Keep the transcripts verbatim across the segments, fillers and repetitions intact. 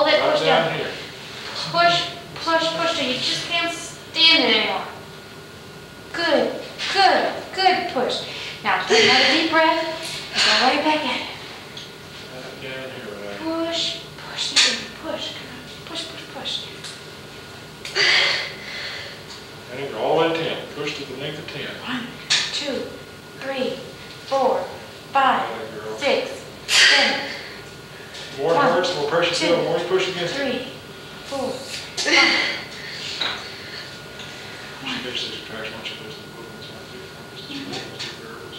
Pull that Right push down down. here. Push, push, push till you just can't stand it anymore. Good, good, good push. Now take another deep breath and go right back at it. Right down here, right. Push, push, push, push, push, push, push. And then go all the way to ten. Push to the length of ten. One, two, three, four, five, six, seven. The more it One, hurts, the more pressure you two, feel, the more you push against it. Three, four, five. She gets this contraction once you lose the movements like this. Just two variables.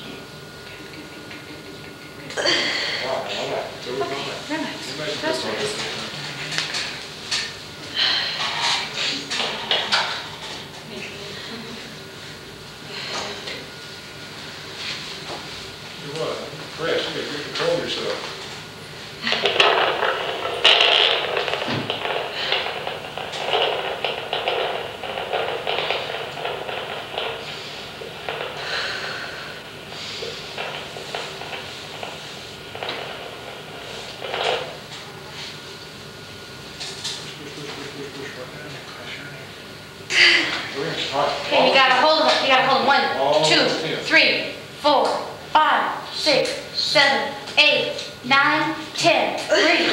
Wow, I like it. It's over from there. Relax. You make it Trust good me. progress. Do what? Press. You gotta control yourself. Okay, you gotta hold them. You gotta hold them. One, two, three, four, five, six, seven, eight, nine, ten. Three.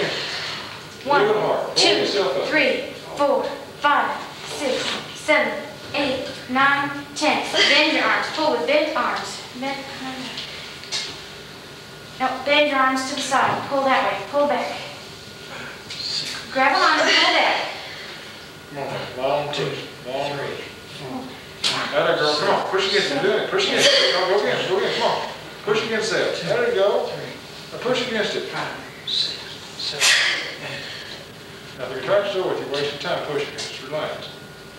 One, two, three, four, five, six, seven, eight, nine, ten. Bend your arms. Pull with bent arms. Bend. No, bend your arms to the side. Pull that way. Pull back. Grab a line and pull back. Come on, long push, long push. That girl, come on, push against it, do it, push against it, go, go again, go again, come on. Push against that, there you go. Now push against it. Now if your contraction's over with, you're wasting time pushing it, just relax.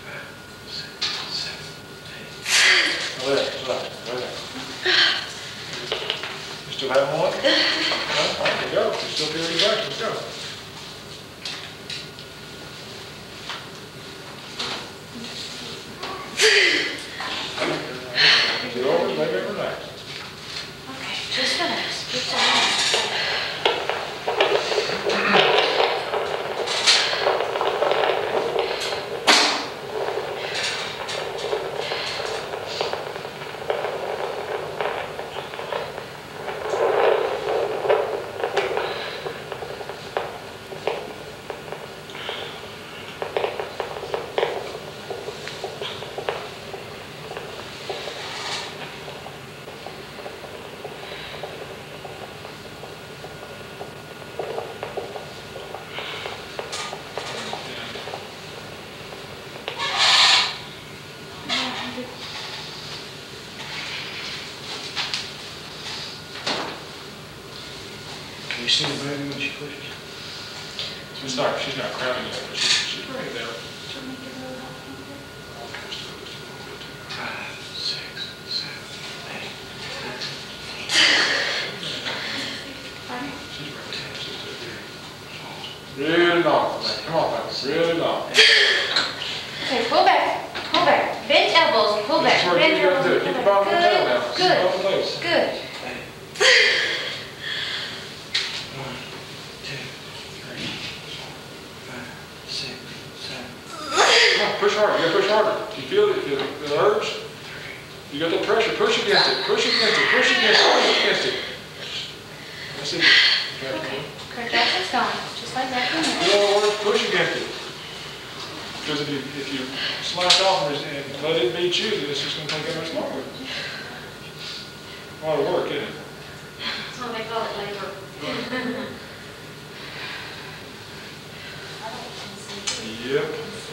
Now there, relax, right there. You still have one? No, there you go, you still feel your back, let's go. Get over it, let it relax. Okay, just relax. Keep that Can you see the baby when she pushes? She's not, she's not crowding yet, but she's, she's right there. Five, six, seven, eight, nine, She's right there, she's still here. Really long, come on, baby, really long. Okay, pull back. Pull back. Bend elbows. Pull back. That's what Bend you your gotta elbows. do. Pull Keep the back. bottom of the tail now. Keep Good. both legs. Good. eight. One, two, three, four, five, six, seven, Come on, push harder, you gotta push harder. You feel it, feel it, the urge? You got the pressure, push against it, push against it, push against it, push against it. Let's see. Okay. Contraction's going. Just like that. In other words, push against it. Because if you, if you slack off and and let it beat you, then it's just gonna take that much longer. A lot of work, isn't it? That's why they call it labor. Yep.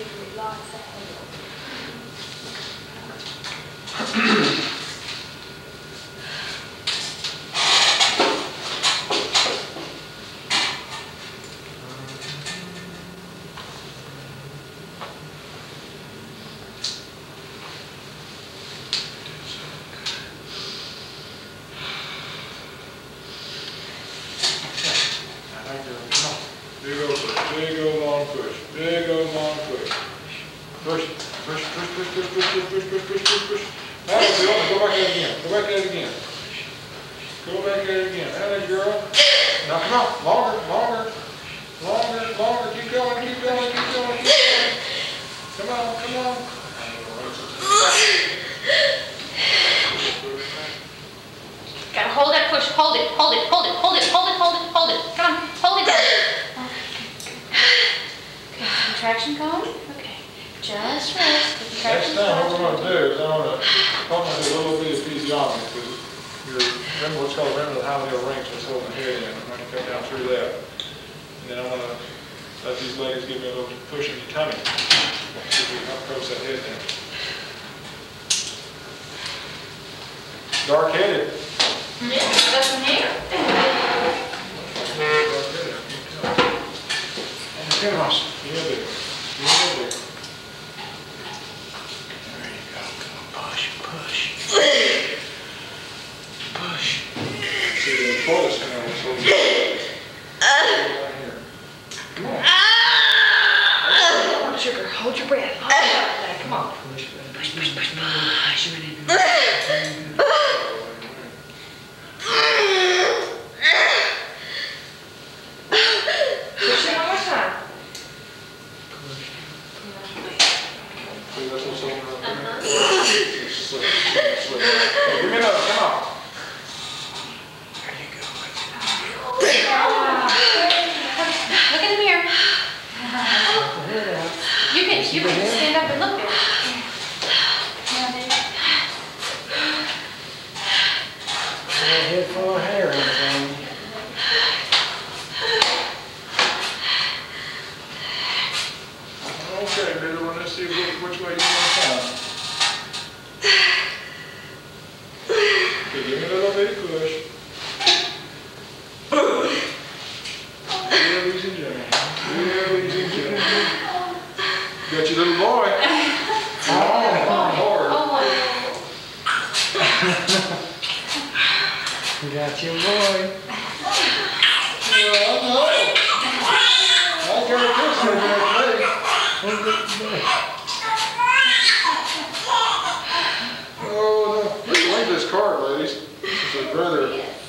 Big old push, big old long push, big old long push. Push, push, push, push, push, push, push, push, push, push, push, push. Now, Bill, go back at it again, go back at it again. Go back at it again, that is girl. Now come on, longer, longer, longer, longer. hold it, hold it, hold it, hold it, hold it, hold it, hold it. Come on, hold it down. Okay, contraction going? Okay. Just rest. The Next contraction's time, what we're going. gonna do is I'm gonna, I'm gonna do a little bit of episiotomy, because you're, remember what's called, remember the hymenal rings, what's holding the head in. I'm gonna come down through that. And then I'm gonna let these ladies give me a little push in your tummy. See if we can help close that head down. Dark-headed. Yeah, that's in here. Dark-headed, I can't tell. Come on, yeah, big. Yeah, big. There you go. Come on, push, push. Push. See, the tortoise can have a little right here. Come on. Hold sugar, hold your breath. Hold your breath. Come on. Push, Push, push, push, push. Push it one more time. See, that's what's holding her up there. Slip, slip, slip. Hey, give me another, come on. There you go. Look in the mirror. You can, you can stand up and look there. Yeah, baby. A head full of hair and everything. Okay, middle one, let's see which, which way you want to come. Okay, give me a little bitty push. Real easy and gentle. Real easy and gentle. Got your little boy. Oh, You got your boy. well, I know. I got a picture of that Oh, no. Leave this card, ladies. This is rather.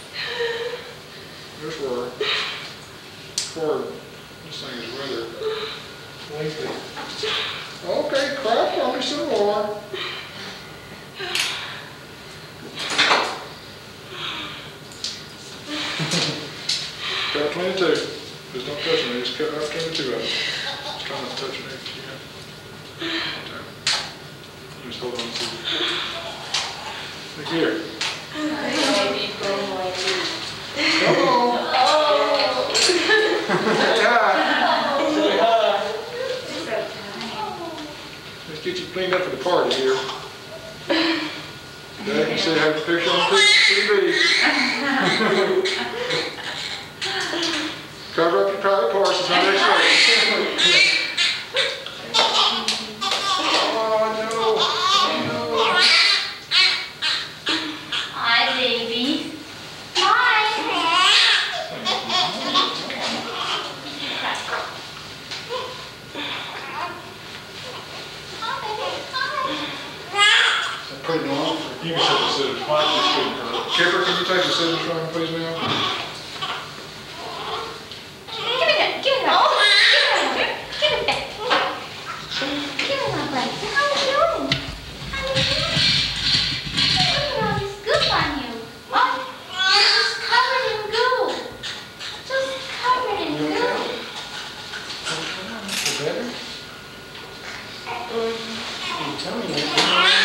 This word. Card. This thing is rather lengthy. Okay, crap on me some more. Cut between the two. Just don't touch me. Just cut right between the two of them. Just try not to touch me if you can. Okay. Just hold on to it. Look here. Come on. Say hi. Say hi. Let's get you cleaned up for the party here. Dad, you say have a picture on T V. Cover up your private parts, it's not X-ray. Oh, no. Oh, Hi, baby. Hi. no. Pretty long. You can take the scissors. Why don't you shoot her? Kipper, can you take the scissors from me, please, now? Give it that. Give it that. Give it that. Give it that, buddy. How are you doing? How are you doing? Look at all this goop on you. Oh, you're just covered in goo. Just covered in You okay? goo. Feel better? You tell me that.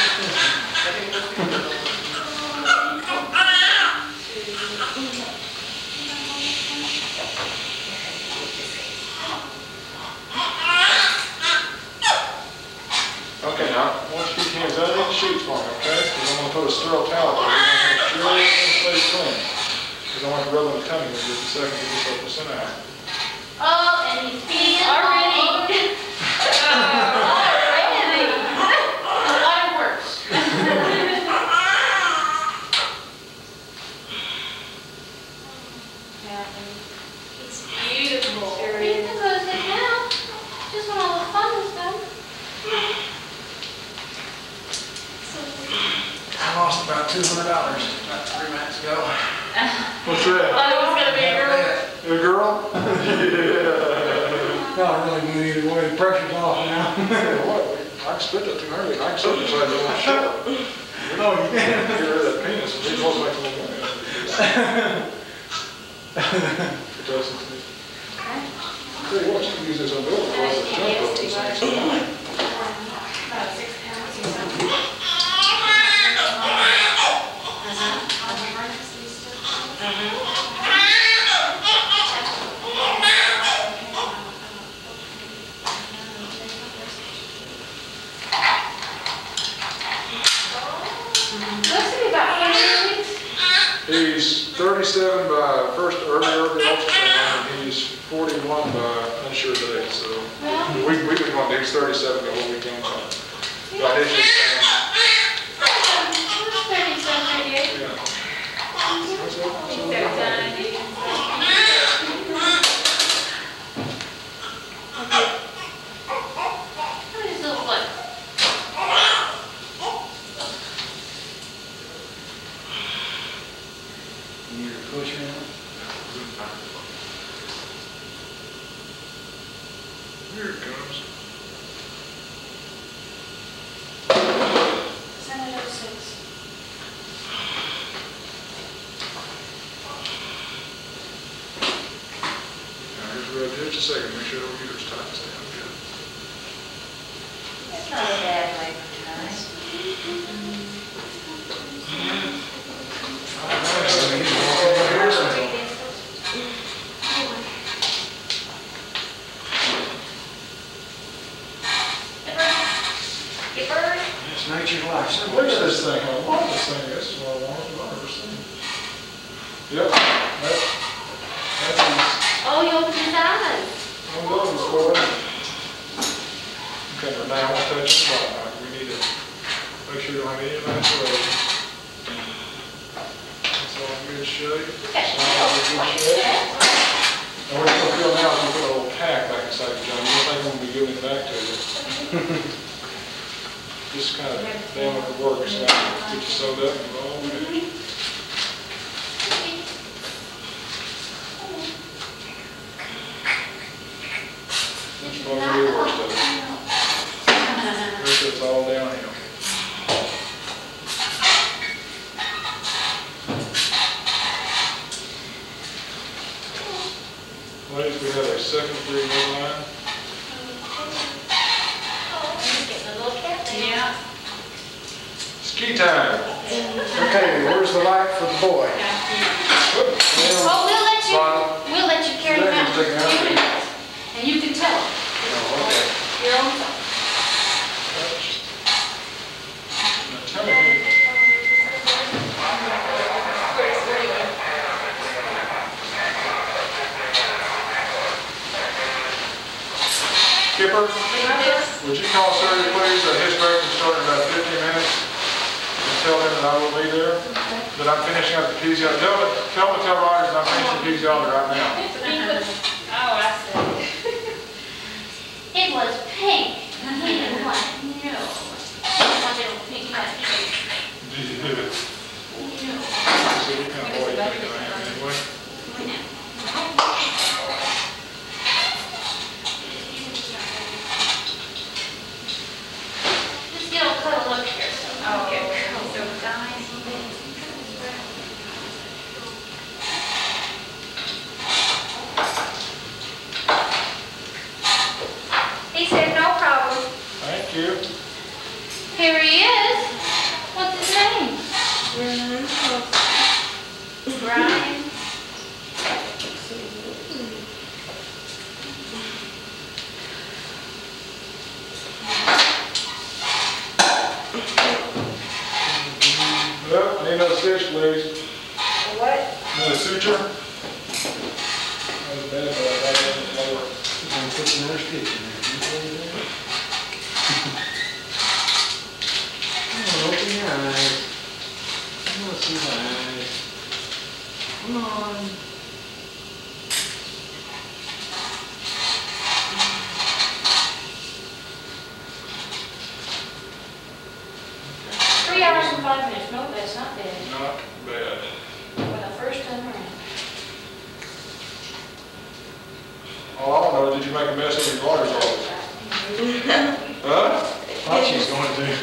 Okay, now, I want you to keep your hands underneath the sheets for me, okay? Because I'm going to put a sterile towel on you. I'm going to make sure everything stays clean. Because I want to rub on the tummy in just a second to get this up percent out. Oh, and he's peeing already. Already. A lot of work. It's beautiful. You can go to sleep now. Just when all the fun is done. I lost about two hundred dollars about three minutes ago. What's that? Thought it was gonna be a girl. A girl? Yeah. Not really good either way. The pressure's off now. Yeah, what? I can split that too early. I can circumcise it on short. Oh, you can? Get rid of that penis and leave those like a little man. Tell you what, you can use this umbrella for a jump rope. About six pounds or something. Looks to be about forty weeks. He's thirty-seven by first early, early ultrasound, and he's forty-one by unsure date, so. Well, We, we would want, he was thirty-seven the whole weekend, so. But I did just, thirty-seven, thirty-eight. yeah. What does it look like? You need to push me out. Here it comes. seven oh six. Now here's where, just a second, make sure the uterus tightens down good. That's not a bad labor time. It's nature's life. Look at this thing, I love this thing, this is what I wanted, I've never seen. Yep, that, that's his, Oh, you opened his eyes. one of those, boy. Okay, but now I want to touch the bottom, Mike. We need to make sure you don't have any laceration. That's all in good shape. Okay. It's all in good shape. And what you're gonna feel now is we'll put a little tack back inside your John, you don't think I'm gonna be giving it back to you. Just kind of damn if it works, now get you sewed up and roll with it. That's probably the worst of it. Here's it's all downhill. Ladies, we have a second degree midline. Yeah. Ski time. Okay, where's the light for the boy? Oh, we'll let you, Bob. we'll let you carry him Yeah, out. just take him out. You can- And you can tell him. Oh, okay. Your own self. Now tell me, who- Skipper, would you call Surrey, please, that his break will start in about fifteen minutes? And tell them that I will be there, that I'm finishing up the physiology. Tell them, tell them to tell Rogers that I'm finishing the physiology right now. Oh, I see. It was pink. He didn't want it. No. I wanted it pink. Not pink. No. See what kind of boy you think I am anyway. Come on now. Just get all cuddled up here. So. Okay, so guys, He said no problem. Thank you. Here he is. What's his name? Brian. Well, need another stitch, please. what? Another suture. That was bad, but I got it in the color. I'm gonna put another stitch in there. You see that? Come on, open your eyes. Come on, see my eyes. Come on. Three hours and five minutes. No, that's not bad. Not bad. For the first time around. All I want to know is, did you make a mess of your daughter's office? Huh? Thought she was going to.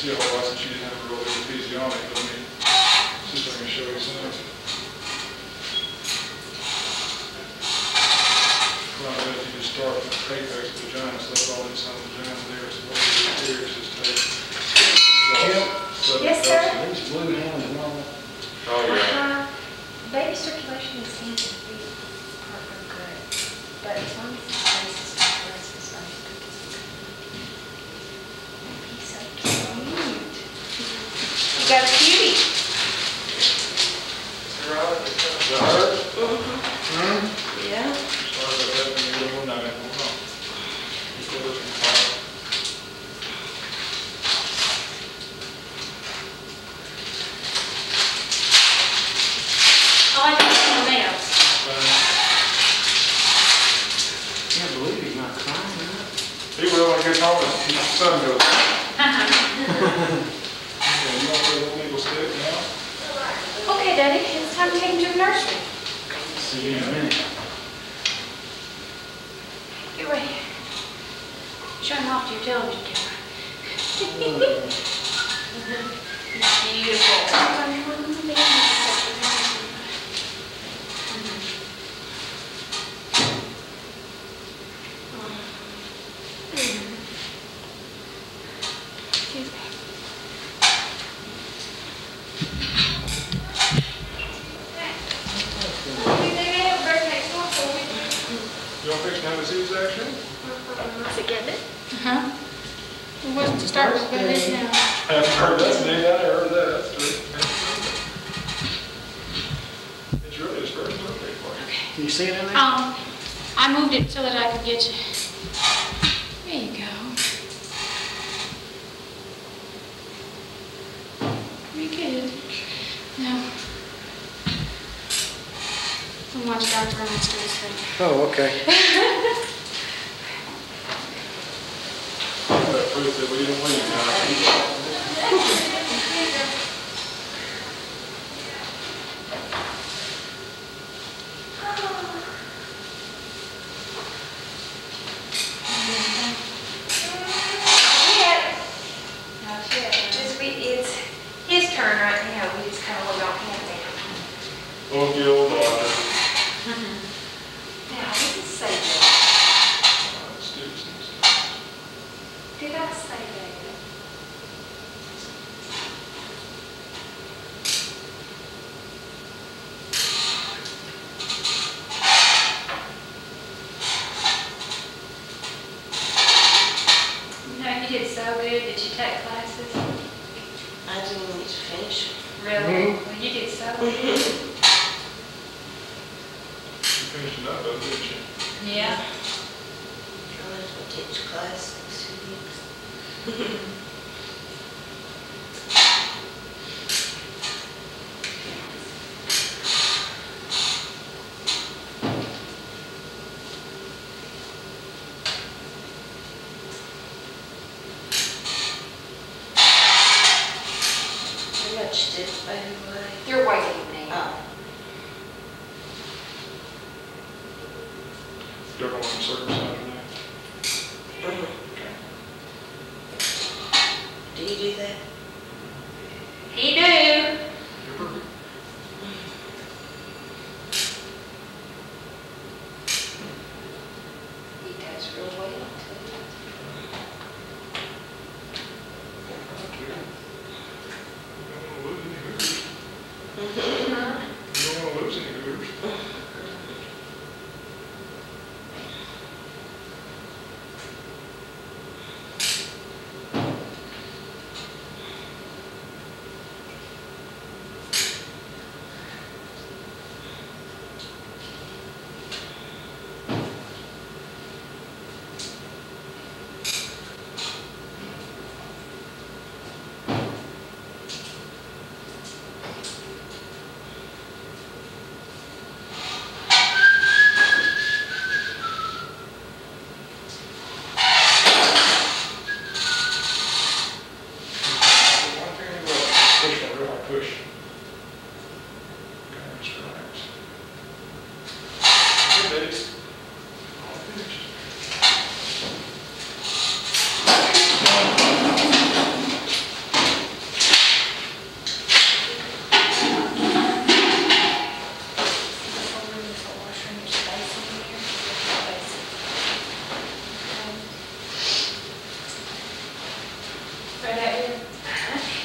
see a whole lot since she didn't have a real big episiotomy, but I mean, see if I can show you something. Well, if you just start with the apex vagina, so that's all inside the vagina there, so what we do here is just take. Yes, sir. These blue hands, normal. Oh, yeah. Uh-huh. Baby circulation is hands and feet are are good, but as long as his face is not less, his stomach is good. He's so cute. You got a cutie. Is that her? Hmm? Yeah. Sorry about that, when you were not in, hold on. Just go look in the file. I like the tomatoes. Can't believe he's not crying, huh? He will when he gets home, his son goes. Yeah, you want that little legal stick now? Okay, Daddy, it's time to take him to the nursery. See you in a minute. Get ready. Show him off to your television camera. Beautiful. You want fix to have a C-section? Is it getting it? Uh-huh. It wasn't to start with, but it is now. I haven't heard that today, I heard that, that's true. It's really his first birthday party. Do you see it in there? Um, I moved it so that I could get you. There you go. Very good. Now, I'll watch Doctor Owens do his thing. Oh, okay. That proof that we didn't win, guys. It's, we- it's his turn right now, we just kind of look off him now. Oh, the old doctor. Now, this is Sable. Let's do this. Did I say that? You know, you did so good. Did you take classes? I didn't want to finish. Really? Well, you did so good. You finishing up, though, didn't you? Yeah. I was going to teach class next two weeks. How much did I weigh? You're waiting me. Oh, You're going to circumcise today? mhm. Do you do that? He do. You're perfect. He does real well, too. You don't want to lose any hooters. Mhm. You don't want to lose any hooters.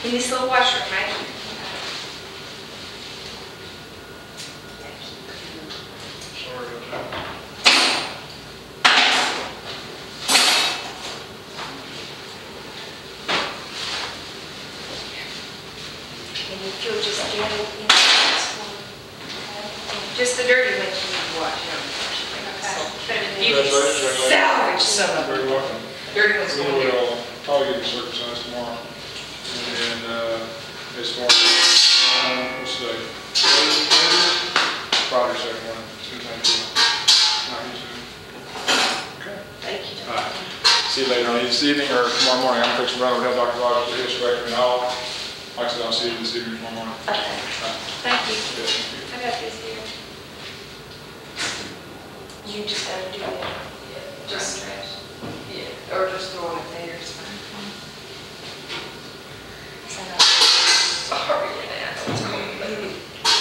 In this little washroom, right? Sorry about that. And if you'll just get it in this one. Okay? Just the dirty ones you need to wash. Okay. But if you Congratulations, young lady. Salvage some of You're them. very welcome. Dirty ones We going here. will probably get the circumcised tomorrow. And then, uh, as far as, uh, let's see, Friday, second one, soon as I do. Not usually. Okay. Thank you. All right. See you later on this evening or tomorrow morning. I'm fixing to run over to Doctor Rogers to hysterectomy and all. Like I said, I'll see you this evening tomorrow morning. Okay. All right. Thank you. Yeah, thank you. I got this here. You just gotta do it. Just trash. Yeah, or just throw it there. It's fine. Sorry, Renee, I know it's cold.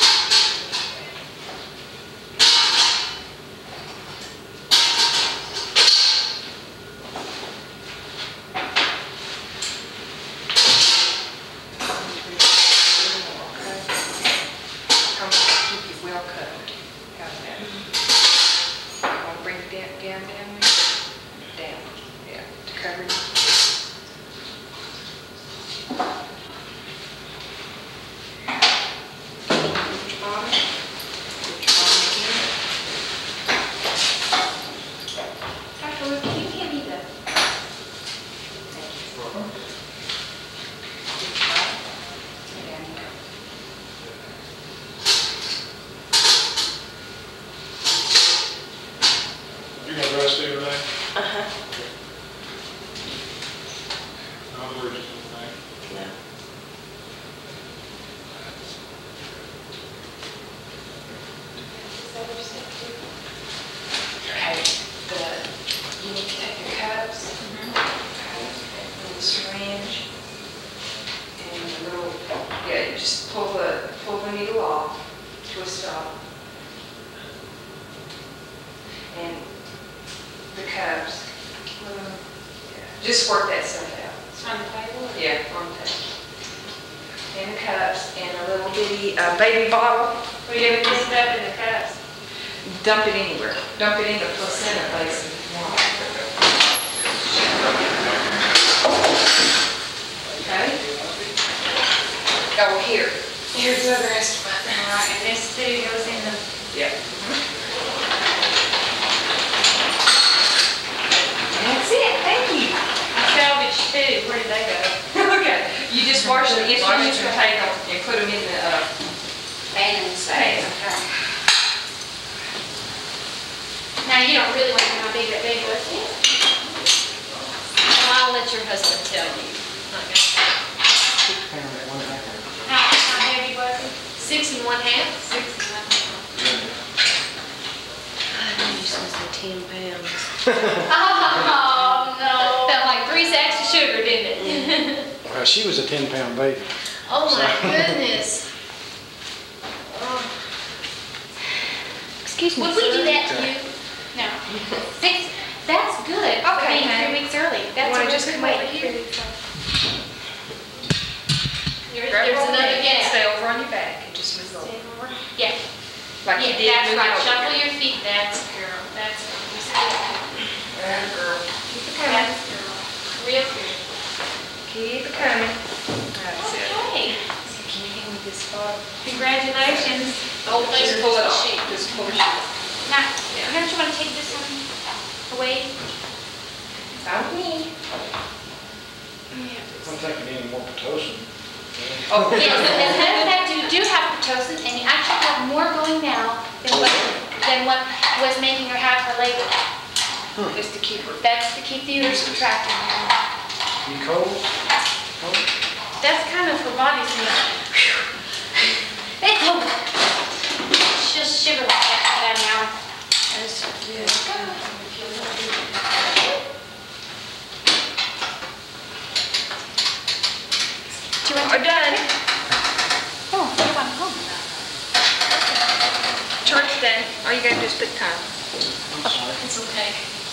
I'm gonna keep it well covered. How's that? I want to bring it down, down, down there. Down, yeah, to cover it. Put your bottom. Put your bottom again. Doctor Ruth, can you give me the, Thank you. Welcome. Put your bottom. Lay down here. You gonna dress Steve today? Uh-huh. No allergies to No. Okay, the, you need to take your cups. Okay, and the syringe. And the little, yeah, you just pull the, pull the needle off, twist it off. And the cups. Yeah, just work that stuff out. it's on the table? Yeah, on the table. And the cups, and a little bitty uh, baby bottle. Or you ever put it up in the cups? Dump it anywhere. Dump it in the placenta basin if you want. Okay? Oh, here. Here's the other instrument. All right, and this too goes in the, Yep. That's it, thank you. salvage too, where did they go? Okay, you just wash the instruments and take them and put them in the, uh, And pan. Now, you don't really want to know how big that baby was, do you? Well, I'll let your husband tell you. Not gonna- Six pound at one half. How, how heavy was it? Six and one half? Six and one half. I knew you supposed to be ten pounds. Oh, no. Felt like three sacks of sugar, didn't it? Well, she was a ten pound baby. Oh, my goodness. Excuse me. Would we do sir. that to you? No. Six, that's good. for Okay, being honey. three weeks early. You That's a wanna real just good come way over to here? do it. There- Grab There's hold of another it, gap. Stay over on your back and just move over. Yeah, Like you yeah, did. that's move right. over. Shuffle your feet. That's girl. That's There, girl. Keep it coming. That's girl. Real good. Keep it coming. That's it. Okay. Can you hand me this bottle? Congratulations. Oh, just pull it off. Just pull it off. Now, don't you want to take this one away? Found me. I'm taking any more Pitocin. Oh, Yes, as a matter of fact, you do have Pitocin, and you actually have more going now than what, than what was making her have her labor. just to keep her. That's to keep the uterus contracted. You cold? Cold? That's kind of her body's like, it's cold. She'll shiver like that for about an hour. That's good. Do you want We're to? done. Oh, you want home? Chart's done. All you gotta do is put time. I'm sorry. It's okay.